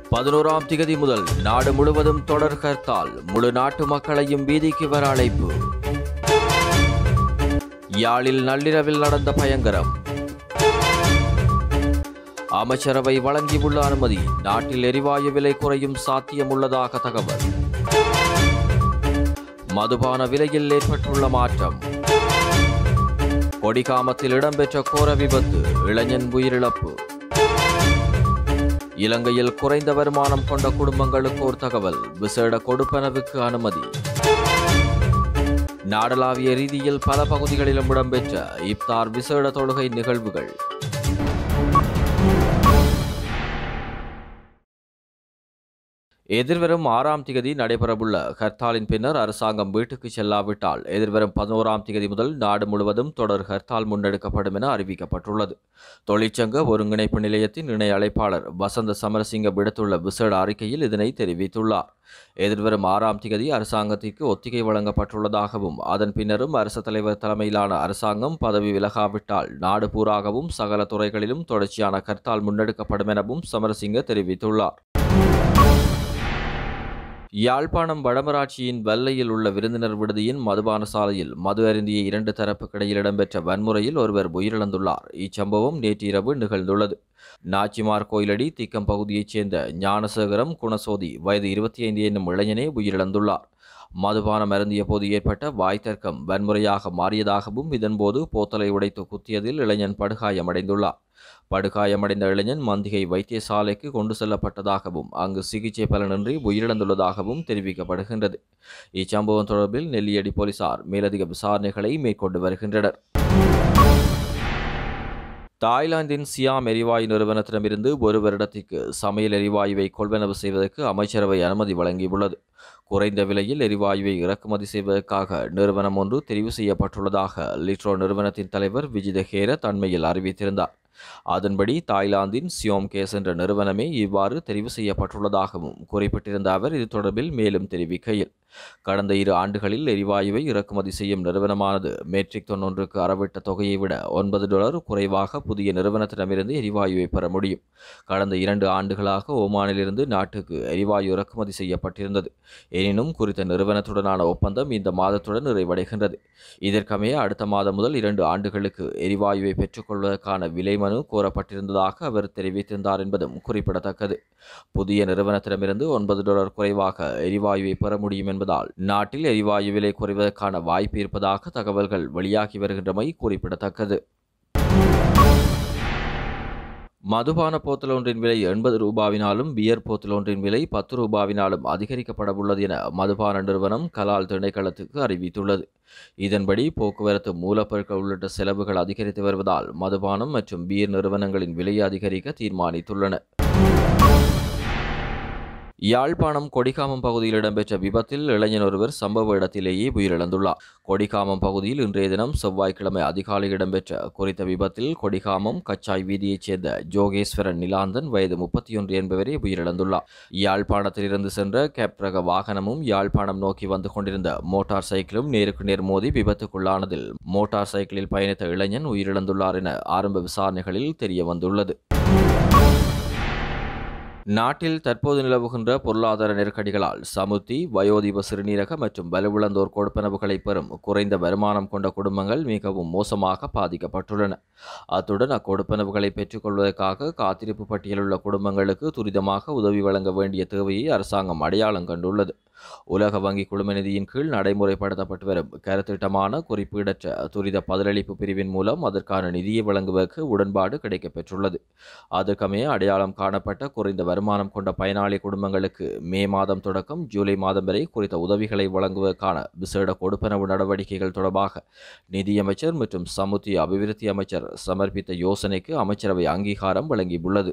11ஆம் திகதி முதல் நாடு முழுவதும் தொடர் ஹர்த்தால், முழு நாட்டு மக்களையும் வீதிக்கு வர அழைப்பு. யாழில் நள்ளிரவில் நடந்த பயங்கரம். அமைச்சரவை வழங்கியுள்ள அனுமதி, நாட்டில் எரிவாயு விலை குறையும் சாத்தியம் உள்ளதாக தகவல். மதுபான விலையில் ஏற்பட்டுள்ள மாற்றம். கொடிகாமத்தில் இடம்பெற்ற கோர விபத்து, இளைஞன் உயிரிழப்பு. இலங்கையில் குறைந்த வருமானம் கொண்ட குடும்பங்களுக்கு ஒரு தகவல், விசேட கொடுப்பனவுக்கு அனுமதி. நாடளாவிய ரீதியில் பல பகுதிகளிலும் இடம்பெற்ற இப்தார் விசேட தொழுகை நிகழ்வுகள். எதிர்வரும் 6ஆம் திகதி நடைபெறவுள்ள ஹர்த்தாலின் பின்னர் அரசாங்கம் வீட்டுக்கு செல்லாவிட்டால் எதிர்வரும் 11ஆம் திகதி முதல் நாடு முழுவதும் தொடர் ஹர்த்தால் முன்னெடுக்கப்படும் என அறிவிக்கப்பட்டுள்ளது. தொழிற்சங்க ஒருங்கிணைப்பு நிலையத்தின் இணை அழைப்பாளர் வசந்த சமரசிங்க விடுத்துள்ள விசேட அறிக்கையில் இதனை தெரிவித்துள்ளார். எதிர்வரும் 6ஆம் திகதி அரசாங்கத்திற்கு ஒத்திகை வழங்கப்பட்டுள்ளதாகவும் அதன் பின்னரும் அரசு தலைவர் தலைமையிலான அரசாங்கம் பதவி விலகாவிட்டால் நாடு பூராகவும் சகல துறைகளிலும் தொடர்ச்சியான ஹர்த்தால் முன்னெடுக்கப்படும் எனவும் சமரசிங்க தெரிவித்துள்ளார். யாழ்ப்பாணம் வடமராட்சியின் வல்லையில் உள்ள விருந்தினர் விடுதியின் மதுபான சாலையில் மது அருந்திய 2 தரப்புக்கிடையில் இடம்பெற்ற வன்முறையில் ஒருவர் உயிரிழந்துள்ளார். இச்சம்பவம் நேற்று இரவு நிகழ்ந்துள்ளது. நாச்சிமார் கோயிலடி திக்கம் பகுதியைச் சேர்ந்த ஞானசேகரம் குணசோதி வயது 25 என்னும் இளைஞனே உயிரிழந்துள்ளார். மதுபானம் அருந்திய போது ஏற்பட்ட வாய்த்தர்க்கம் வன்முறையாக மாறியதாகவும் இதன்போது போத்தலை உடைத்து குத்தியதில் இளைஞன் படுகாயமடைந்துள்ளார். படுகாயமடைந்த இளைஞன் மந்திகை வைத்தியசாலைக்கு கொண்டு செல்லப்பட்டதாகவும் அங்கு சிகிச்சை பலனின்றி உயிரிழந்துள்ளதாகவும் தெரிவிக்கப்படுகின்றது. இச்சம்பவம் தொடர்பில் நெல்லியடி போலீசார் மேலதிக விசாரணைகளை மேற்கொண்டு வருகின்றனர். தாய்லாந்தின் சியாம் எரிவாயு நிறுவனத்திடமிருந்து 1 வருடத்திற்கு சமையல் எரிவாயுவை கொள்வனவு செய்வதற்கு அமைச்சரவை அனுமதி வழங்கியுள்ளது. குறைந்த விலையில் எரிவாயுவை இறக்குமதி செய்வதற்காக நிறுவனம் ஒன்று தெரிவு செய்யப்பட்டுள்ளதாக லிட்ரோ நிறுவனத்தின் தலைவர் விஜித ஹேர அண்மையில் அறிவித்திருந்தார். அதன்படி தாய்லாந்தின் சியோம் கேஸ் என்ற நிறுவனமே இவ்வாறு தெரிவு செய்யப்பட்டுள்ளதாகவும் குறிப்பிட்டிருந்த அவர் இது தொடர்பில் மேலும் தெரிவிக்கையில், கடந்த 2 ஆண்டுகளில் எரிவாயுவை இறக்குமதி செய்யும் நிறுவனமானது மெட்ரிக் டன் ஒன்றுக்கு அறவிட்ட தொகையை விட $9 குறைவாக புதிய நிறுவனத்திடமிருந்து எரிவாயுவை பெற முடியும். கடந்த 2 ஆண்டுகளாக ஓமானிலிருந்து நாட்டுக்கு எரிவாயு இறக்குமதி செய்யப்பட்டிருந்தது. எனினும் குறித்த நிறுவனத்துடனான ஒப்பந்தம் இந்த மாதத்துடன் நிறைவடைகின்றது. இதற்கமைய அடுத்த மாதம் முதல் 2 ஆண்டுகளுக்கு எரிவாயுவை பெற்றுக்கொள்வதற்கான விலை மனு கோரப்பட்டிருந்ததாக அவர் தெரிவித்திருந்தார் என்பதும் குறிப்பிடத்தக்கது. புதிய நிறுவனத்திடமிருந்து $9 குறைவாக எரிவாயுவை பெற முடியும் என்பதால் நாட்டில் எரிவாயு விலை குறைவதற்கான வாய்ப்பு இருப்பதாக தகவல்கள் வெளியாகி வருகின்றமை குறிப்பிடத்தக்கது. மதுபான போத்தல் ஒன்றின் விலை $80 பியர் போத்தல் ஒன்றின் விலை $10 அதிகரிக்கப்பட உள்ளது என மதுபான நிறுவனம் கலால் திணைக்களத்துக்கு அறிவித்துள்ளது. இதன்படி போக்குவரத்து மூலப்பொருட்கள் உள்ளிட்ட செலவுகள் அதிகரித்து வருவதால் மதுபானம் மற்றும் பியர் நிறுவனங்களின் விலையை அதிகரிக்க தீர்மானித்துள்ளன. யாழ்ப்பாணம் கொடிகாமம் பகுதியில் இடம்பெற்ற விபத்தில் இளைஞன் ஒருவர் சம்பவ இடத்திலேயே உயிரிழந்துள்ளார். கொடிகாமம் பகுதியில் இன்றைய தினம் செவ்வாய்க்கிழமை அதிகாலை இடம்பெற்ற குறித்த விபத்தில் கொடிகாமம் கச்சாய் வீதியைச் சேர்ந்த ஜோகேஸ்வரன் நிலாந்தன் வயது 31 என்பவரே உயிரிழந்துள்ளார். யாழ்ப்பாணத்திலிருந்து சென்ற கேப் ரக வாகனமும் யாழ்ப்பாணம் நோக்கி வந்து கொண்டிருந்த மோட்டார் சைக்கிளும் நேருக்கு நேர் மோதி விபத்துக்குள்ளானதில் மோட்டார் சைக்கிளில் பயணித்த இளைஞன் உயிரிழந்துள்ளார் என ஆரம்ப விசாரணைகளில் தெரிய வந்துள்ளது. நாட்டில் தற்போது நிலவுகின்ற பொருளாதார நெருக்கடிகளால் சமுர்த்தி, வயோதிப சிறுநீரக மற்றும் வலுவிழந்தோர் கொடுப்பனவுகளை பெறும் குறைந்த வருமானம் கொண்ட குடும்பங்கள் மிகவும் மோசமாக பாதிக்கப்பட்டுள்ளன. அத்துடன் அக்கொடுப்பனவுகளை பெற்றுக்கொள்வதற்காக காத்திருப்பு பட்டியலில் உள்ள குடும்பங்களுக்கு துரிதமாக உதவி வழங்க வேண்டிய தேவையை அரசாங்கம் அடையாளம் கண்டுள்ளது. உலக வங்கி குழும நிதியின் கீழ் நடைமுறைப்படுத்தப்பட்டு வரும் கருத்திட்டமான குறிப்பீடற்ற துரித பதிலளிப்பு பிரிவின் மூலம் அதற்கான நிதியை வழங்குவதற்கு உடன்பாடு கிடைக்கப்பெற்றுள்ளது. அதற்கமைய அடையாளம் காணப்பட்ட குறைந்த வருமானம் கொண்ட பயனாளி குடும்பங்களுக்கு மே மாதம் தொடக்கம் ஜூலை மாதம் வரை குறித்த உதவிகளை வழங்குவதற்கான விசேட கொடுப்பனவு நடவடிக்கைகள் தொடர்பாக நிதியமைச்சர் மற்றும் சமுர்த்தி அபிவிருத்தி அமைச்சர் சமர்ப்பித்த யோசனைக்கு அமைச்சரவை அங்கீகாரம் வழங்கியுள்ளது.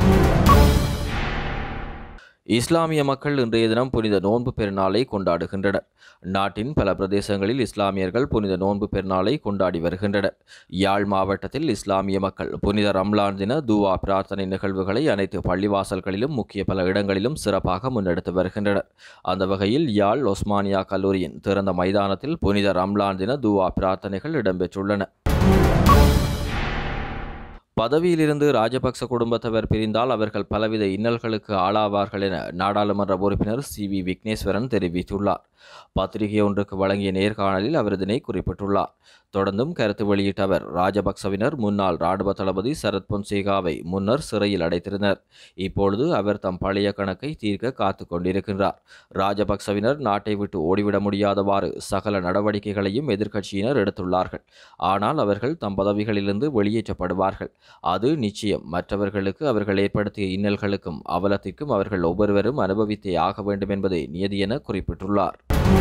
இஸ்லாமிய மக்கள் இன்றைய தினம் புனித நோன்பு பெருநாளை கொண்டாடுகின்றனர். நாட்டின் பல பிரதேசங்களில் இஸ்லாமியர்கள் புனித நோன்பு பெருநாளை கொண்டாடி வருகின்றனர். யாழ் மாவட்டத்தில் இஸ்லாமிய மக்கள் புனித ரம்லான் தின துவா பிரார்த்தனை நிகழ்வுகளை அனைத்து பள்ளிவாசல்களிலும் முக்கிய பல இடங்களிலும் சிறப்பாக முன்னெடுத்து வருகின்றனர். அந்த வகையில் யாழ் ஒஸ்மானியா கல்லூரியின் திறந்த மைதானத்தில் புனித ரம்லான் தின துவா பிரார்த்தனைகள் இடம்பெற்றுள்ளன. பதவியிலிருந்து ராஜபக்ச குடும்பத்தவர் பிரிந்தால் அவர்கள் பலவித இன்னல்களுக்கு ஆளாவார்கள் என நாடாளுமன்ற உறுப்பினர் சி.வி. விக்னேஸ்வரன் தெரிவித்துள்ளார். பத்திரிகை ஒன்றுக்கு வழங்கிய நேர்காணலில் அவர் இதனை குறிப்பிட்டுள்ளார். தொடர்ந்தும் கருத்து வெளியிட்ட அவர், ராஜபக்சவினர் முன்னாள் ராணுவ தளபதி சரத் பொன்சேகாவை முன்னர் சிறையில் அடைத்திருந்தனர். இப்பொழுது அவர் தம் பழைய கணக்கை தீர்க்க காத்துக் கொண்டிருக்கின்றார். ராஜபக்சவினர் நாட்டை விட்டு ஓடிவிட முடியாதவாறு சகல நடவடிக்கைகளையும் எதிர்க்கட்சியினர் எடுத்துள்ளார்கள். ஆனால் அவர்கள் தம் பதவிகளிலிருந்து வெளியேற்றப்படுவார்கள். அது நிச்சயம். மற்றவர்களுக்கு அவர்கள் ஏற்படுத்திய இன்னல்களுக்கும் அவலத்திற்கும் அவர்கள் ஒவ்வொருவரும் அனுபவித்தே ஆக வேண்டும் என்பதே நியதி என குறிப்பிட்டுள்ளார்.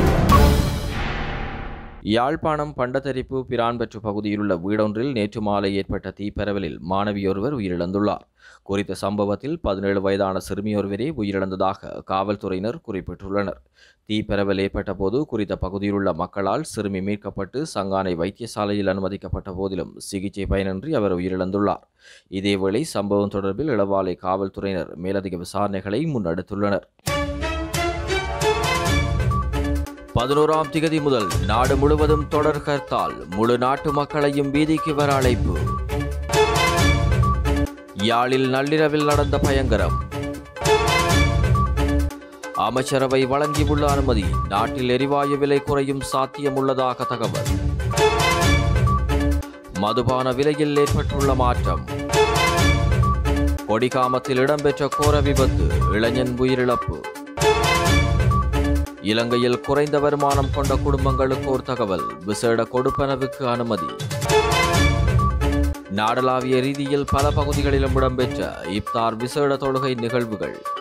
யாழ்ப்பாணம் பண்டத்தரிப்பு பிரான்பற்று பகுதியிலுள்ள வீடொன்றில் நேற்று மாலை ஏற்பட்ட தீப்பரவலில் மாணவியொருவர் உயிரிழந்துள்ளார். குறித்த சம்பவத்தில் 17 வயதான சிறுமியொருவரே உயிரிழந்ததாக காவல்துறையினர் குறிப்பிட்டுள்ளனர். தீப்பரவல் ஏற்பட்ட போது குறித்த பகுதியிலுள்ள மக்களால் சிறுமி மீட்கப்பட்டு சங்கானை வைத்தியசாலையில் அனுமதிக்கப்பட்ட போதிலும் சிகிச்சை பயனின்றி அவர் உயிரிழந்துள்ளார். இதேவேளை சம்பவம் தொடர்பில் இளவாலை காவல்துறையினர் மேலதிக விசாரணைகளை முன்னெடுத்துள்ளனர். 11ஆம் திகதி முதல் நாடு முழுவதும் தொடர் ஹர்த்தால், முழு நாட்டு மக்களையும் வீதிக்கு வர அழைப்பு. யாழில் நள்ளிரவில் நடந்த பயங்கரம். அமைச்சரவை வழங்கியுள்ள அனுமதி, நாட்டில் எரிவாயு விலை குறையும் சாத்தியம் உள்ளதாக தகவல். மதுபான விலையில் ஏற்பட்டுள்ள மாற்றம். கொடிகாமத்தில் இடம்பெற்ற கோர விபத்து, இளைஞன் உயிரிழப்பு. இலங்கையில் குறைந்த வருமானம் கொண்ட குடும்பங்களுக்கு ஒரு தகவல், விசேட கொடுப்பனவுக்கு அனுமதி. நாடளாவிய ரீதியில் பல பகுதிகளிலும் இடம்பெற்ற இப்தார் விசேட தொழுகை நிகழ்வுகள்.